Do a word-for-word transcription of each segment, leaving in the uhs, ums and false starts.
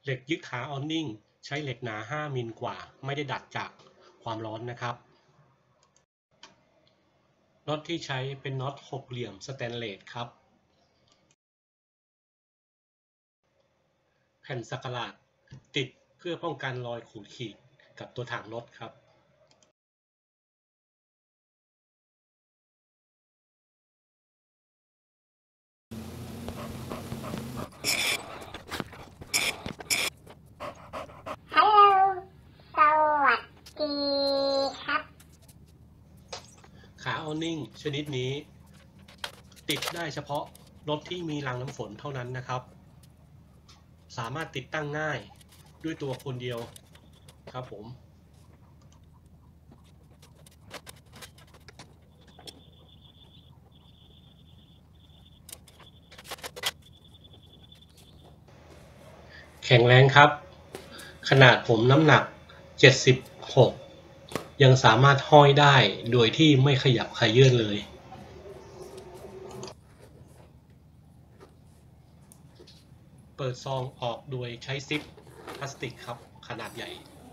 เหล็กยึดขาออนนิ่งใช้เหล็กหนาห้ามิลกว่าไม่ได้ดัดจากความร้อนนะครับน็อตที่ใช้เป็นน็อตหกเหลี่ยมสแตนเลสครับแผ่นสักหลาดติดเพื่อป้องกันรอยขูดขีดกับตัวถังรถครับฮัลโหลสวัสดีครับขาออนนิ่งชนิดนี้ติดได้เฉพาะรถที่มีรางน้ำฝนเท่านั้นนะครับสามารถติดตั้งง่ายด้วยตัวคนเดียวครับผมแข็งแรงครับขนาดผมน้ำหนักเจ็ดสิบหกยังสามารถห้อยได้โดยที่ไม่ขยับขยื่นเลยเปิดซองออกโดยใช้ซิปพลาสติกครับขนาดใหญ่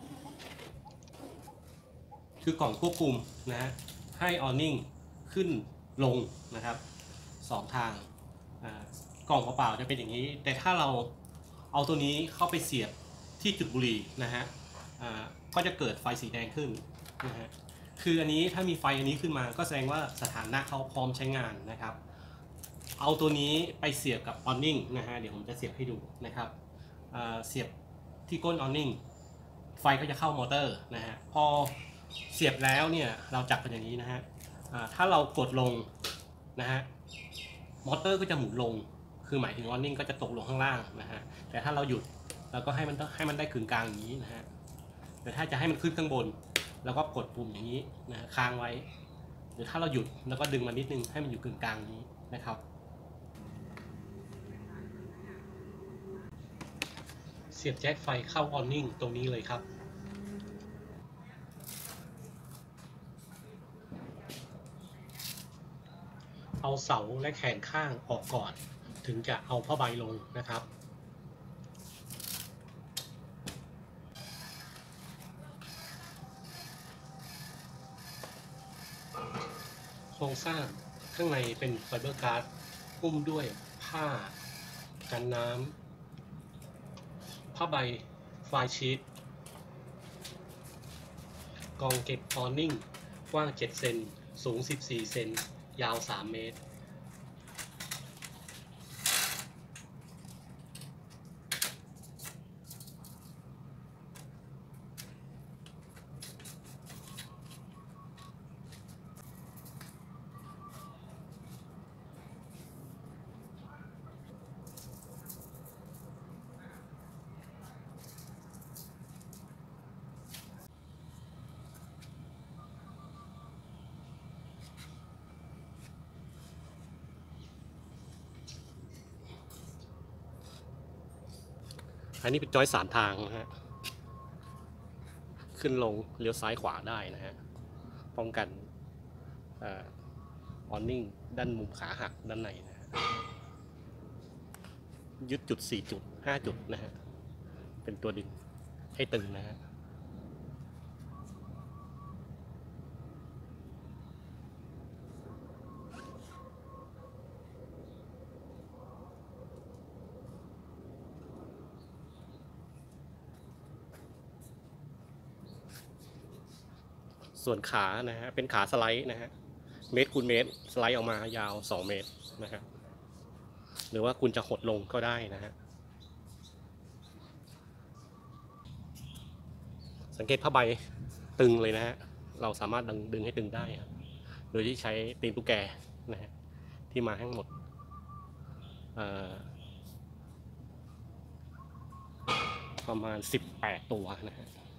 คือกล่องควบคุมนะฮะให้ออร์นิ่งขึ้นลงนะครับสองทางกล่องเปล่าๆจะเป็นอย่างนี้แต่ถ้าเราเอาตัวนี้เข้าไปเสียบที่จุดบุหรี่นะฮะก็จะเกิดไฟสีแดงขึ้นนะฮะคืออันนี้ถ้ามีไฟอันนี้ขึ้นมาก็แสดงว่าสถานะเขาพร้อมใช้งานนะครับเอาตัวนี้ไปเสียบกับออนนิ่งนะฮะเดี๋ยวผมจะเสียบให้ดูนะครับเสียบที่ก้นออนนิ่งไฟก็จะเข้ามอเตอร์นะฮะพอเสียบแล้วเนี่ยเราจับกันอย่างนี้นะฮะถ้าเรากดลงนะฮะมอเตอร์ก็จะหมุนลงคือหมายถึงออนนิ่งก็จะตกลงข้างล่างนะฮะแต่ถ้าเราหยุดเราก็ให้มันให้มันได้กึ่งกลางอย่างนี้นะฮะแต่ถ้าจะให้มันขึ้นข้างบนเราก็กดปุ่มอย่างนี้นะค้างไว้หรือถ้าเราหยุดแล้วก็ดึงมันนิดนึงให้มันอยู่กึ่งกลางนี้นะครับเสียบแจ็คไฟเข้าออนนิ่งตรงนี้เลยครับเอาเสาและแขนข้างออกก่อนถึงจะเอาผ้าใบลงนะครับโครงสร้างข้างในเป็นไฟเบอร์การ์ดหุ้มด้วยผ้ากันน้ำผ้าใบไฟชีทกองเก็บออนนิ่งกว้างเจ็ดเซนสูงสิบสี่เซนยาวสามเมตรอันนี้เป็นจอยสามทางนะฮะขึ้นลงเลี้ยวซ้ายขวาได้นะฮะป้องกันออนนิ่งด้านมุมขาหักด้านในนะฮะยึดจุดสี่จุดห้าจุดนะฮะเป็นตัวดึงให้ตึงนะฮะส่วนขานะฮะเป็นขาสไลด์นะฮะเมตรคูณเมตรสไลด์ออกมายาวสองเมตรนะฮะหรือว่าคุณจะหดลงก็ได้นะฮะสังเกตผ้าใบตึงเลยนะฮะเราสามารถดึงดึงให้ตึงได้โดยที่ใช้ตีนตุ๊กแกนะฮะที่มาทั้งหมดประมาณสิบแปดตัวนะฮะ